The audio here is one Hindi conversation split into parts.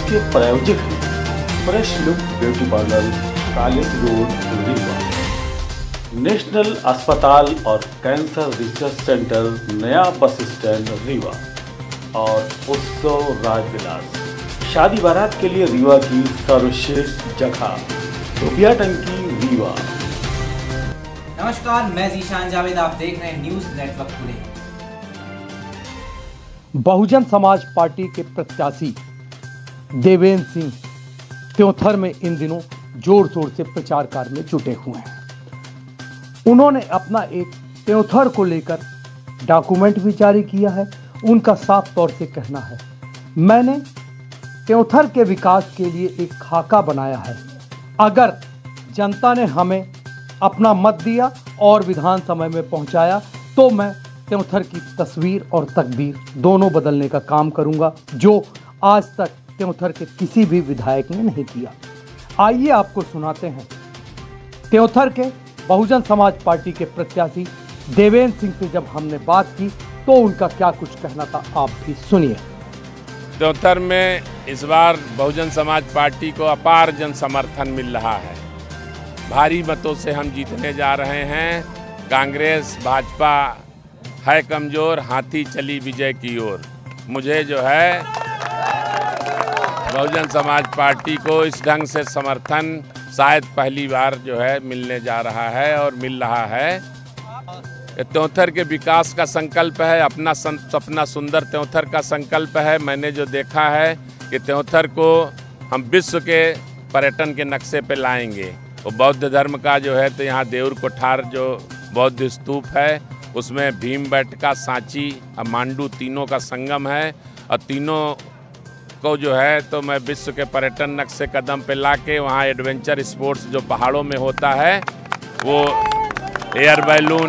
जिसके प्रायोजक हैं fresh look beauty parlour, college road, Rewa. National अस्पताल और कैंसर रिसर्च सेंटर, नया बस स्टैंड, रीवा। और उत्सव राजविलास, शादी बारात के लिए रीवा की सर्वश्रेष्ठ जगह, रुपया टंकी, रीवा। नमस्कार, मैं जीशान जावेद, आप देख रहे हैं news network today. Bahujan Samaj party के प्रत्याशी देवेंद्र सिंह त्योंथर में इन दिनों जोर शोर से प्रचार कार्य में जुटे हुए हैं। उन्होंने अपना एक त्योंथर को लेकर डॉक्यूमेंट भी जारी किया है। उनका साफ तौर से कहना है, मैंने त्योंथर के विकास के लिए एक खाका बनाया है। अगर जनता ने हमें अपना मत दिया और विधानसभा में पहुंचाया तो मैं त्योंथर की तस्वीर और तकदीर दोनों बदलने का काम करूंगा, जो आज तक त्योंथर के किसी भी विधायक ने नहीं किया। आइए आपको सुनाते हैं त्योंथर के बहुजन समाज पार्टी के प्रत्याशी देवेंद्र सिंह से जब हमने बात की तो उनका क्या कुछ कहना था, आप भी सुनिए। त्योंथर में इस बार बहुजन समाज पार्टी को अपार जन समर्थन मिल रहा है। भारी मतों से हम जीतने जा रहे हैं। कांग्रेस भाजपा है कमजोर, हाथी चली विजय की ओर। मुझे जो है बहुजन समाज पार्टी को इस ढंग से समर्थन शायद पहली बार जो है मिलने जा रहा है और मिल रहा है। त्योंथर के विकास का संकल्प है, अपना सपना सुंदर त्योंथर का संकल्प है। मैंने जो देखा है कि त्योंथर को हम विश्व के पर्यटन के नक्शे पे लाएंगे। वो बौद्ध धर्म का जो है तो यहाँ देउर कोठार जो बौद्ध स्तूप है, उसमें भीमबेटका, सांची और मांडू तीनों का संगम है। और तीनों को जो है तो मैं विश्व के पर्यटन नक्शे कदम पे ला के वहाँ एडवेंचर स्पोर्ट्स जो पहाड़ों में होता है, वो एयर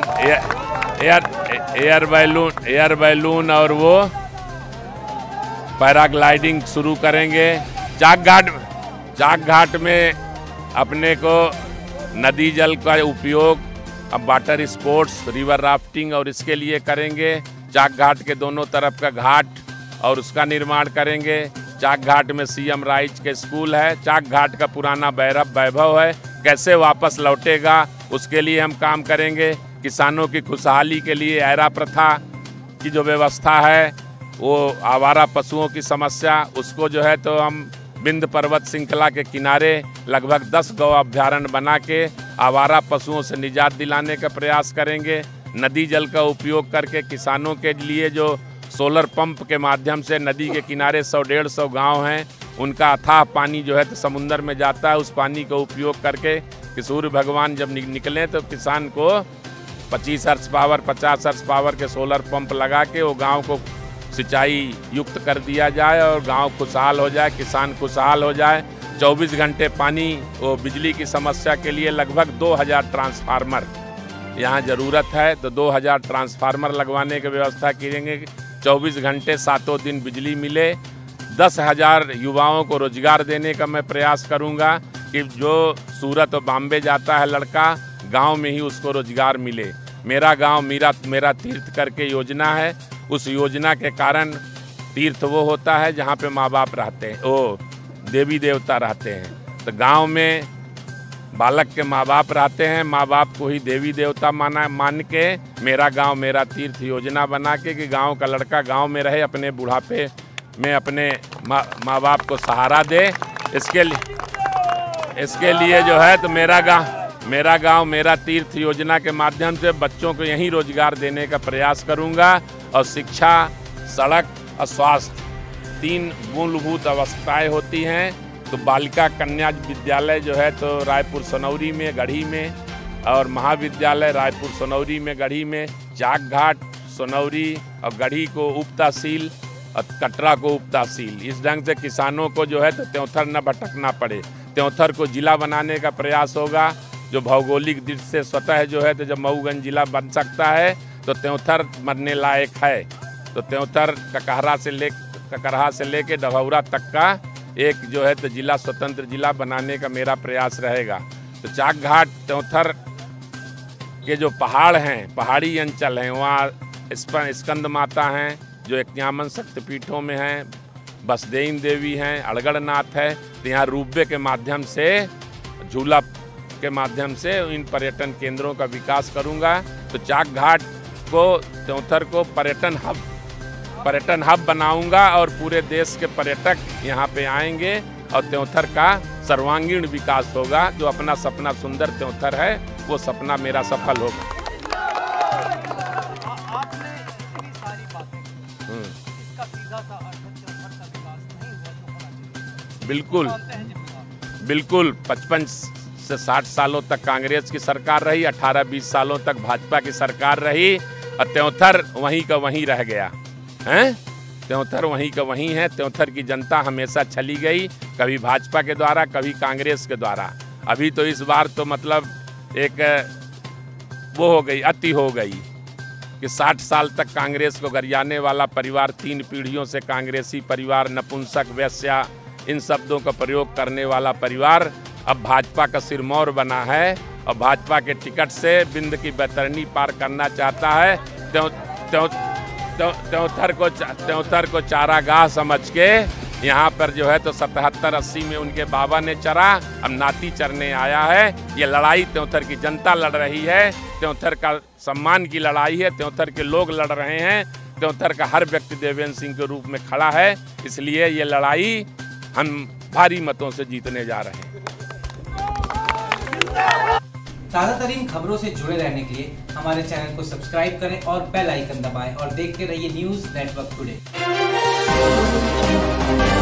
बैलून और वो पैराग्लाइडिंग शुरू करेंगे। चाक घाट में अपने को नदी जल का उपयोग अब वाटर स्पोर्ट्स, रिवर राफ्टिंग और इसके लिए करेंगे। चाक घाट के दोनों तरफ का घाट और उसका निर्माण करेंगे। चाक घाट में सीएम राइज के स्कूल है। चाक घाट का पुराना वैभव है, कैसे वापस लौटेगा उसके लिए हम काम करेंगे। किसानों की खुशहाली के लिए ऐरा प्रथा की जो व्यवस्था है, वो आवारा पशुओं की समस्या, उसको जो है तो हम विंध्य पर्वत श्रृंखला के किनारे लगभग 10 गौ अभ्यारण्य बना के आवारा पशुओं से निजात दिलाने का प्रयास करेंगे। नदी जल का उपयोग करके किसानों के लिए जो सोलर पंप के माध्यम से नदी के किनारे 100-150 गांव हैं, उनका अथाह पानी जो है तो समुद्र में जाता है। उस पानी का उपयोग करके कि सूर्य भगवान जब निकलें तो किसान को 25 हॉर्स पावर 50 हॉर्स पावर के सोलर पंप लगा के वो गांव को सिंचाई युक्त कर दिया जाए और गांव खुशहाल हो जाए, किसान खुशहाल हो जाए। 24 घंटे पानी, वो बिजली की समस्या के लिए लगभग 2000 ट्रांसफार्मर यहाँ ज़रूरत है, तो 2000 ट्रांसफार्मर लगवाने की व्यवस्था करेंगे। 24 घंटे 7 दिन बिजली मिले। 10,000 युवाओं को रोजगार देने का मैं प्रयास करूँगा कि जो सूरत और बॉम्बे जाता है लड़का, गांव में ही उसको रोजगार मिले। मेरा गांव मेरा तीर्थ करके योजना है। उस योजना के कारण तीर्थ वो होता है जहाँ पे माँ बाप रहते हैं, वो देवी देवता रहते हैं। तो गांव में बालक के माँ बाप रहते हैं, माँ बाप को ही देवी देवता मान के मेरा गांव मेरा तीर्थ योजना बना के कि गांव का लड़का गांव में रहे, अपने बुढ़ापे में अपने माँ बाप को सहारा दे। इसके लिए जो है तो मेरा गांव मेरा तीर्थ योजना के माध्यम से बच्चों को यहीं रोजगार देने का प्रयास करूंगा। और शिक्षा, सड़क और स्वास्थ्य 3 मूलभूत आवश्यकताएं होती हैं। तो बालिका कन्या विद्यालय जो है तो रायपुर सनौरी में, गढ़ी में, और महाविद्यालय रायपुर सनौरी में, गढ़ी में। चाक घाट, सनौरी और गढ़ी को उप तहसील और कटरा को उप तहसील। इस ढंग से किसानों को जो है तो त्योंथर न भटकना पड़े। त्योंथर को जिला बनाने का प्रयास होगा, जो भौगोलिक दृष्टि से स्वतः जो है तो जब मऊगंज जिला बन सकता है तो त्योंथर बनने लायक है। तो त्योंथर ककरहा से लेके डभौरा तक का एक जो है तो जिला स्वतंत्र जिला बनाने का मेरा प्रयास रहेगा। तो चाक घाट त्योंथर के जो पहाड़ हैं, पहाड़ी अंचल हैं, वहाँ स्कंद माता हैं जो 51 शक्तिपीठों में हैं। बसदेईन देवी हैं, अड़गड़नाथ है। तो यहाँ रोपवे के माध्यम से, झूला के माध्यम से इन पर्यटन केंद्रों का विकास करूँगा। तो चाक घाट को, त्योंथर को पर्यटन हब बनाऊंगा और पूरे देश के पर्यटक यहाँ पे आएंगे और त्योंथर का सर्वांगीण विकास होगा। जो अपना सपना सुंदर त्योंथर है, वो सपना मेरा सफल होगा। आपने इतनी सारी बातें की, इसका सीधा सा अर्थ त्योंथर का विकास नहीं हुआ जो होना चाहिए। बिल्कुल बिल्कुल 55 से 60 सालों तक कांग्रेस की सरकार रही, 18-20 सालों तक भाजपा की सरकार रही और त्योंथर वहीं का वहीं रह गया हैं। त्योंथर वहीं का वहीं है। त्योंथर की जनता हमेशा छली गई, कभी भाजपा के द्वारा, कभी कांग्रेस के द्वारा। अभी तो इस बार तो मतलब एक वो हो गई, अति हो गई कि 60 साल तक कांग्रेस को गरियाने वाला परिवार, 3 पीढ़ियों से कांग्रेसी परिवार, नपुंसक, वेश्या, इन शब्दों का प्रयोग करने वाला परिवार अब भाजपा का सिरमौर बना है और भाजपा के टिकट से बिंद की बैतरणी पार करना चाहता है। त्योंथर को चारागाह समझ के यहाँ पर जो है तो 77-80 में उनके बाबा ने चरा, अब नाती चरने आया है। ये लड़ाई त्योंथर की जनता लड़ रही है, त्योंथर का सम्मान की लड़ाई है, त्योंथर के लोग लड़ रहे हैं। त्योंथर का हर व्यक्ति देवेंद्र सिंह के रूप में खड़ा है, इसलिए ये लड़ाई हम भारी मतों से जीतने जा रहे हैं। ताज़ा तरीन खबरों से जुड़े रहने के लिए हमारे चैनल को सब्सक्राइब करें और बेल आइकन दबाएं और देखते रहिए न्यूज़ नेटवर्क टुडे।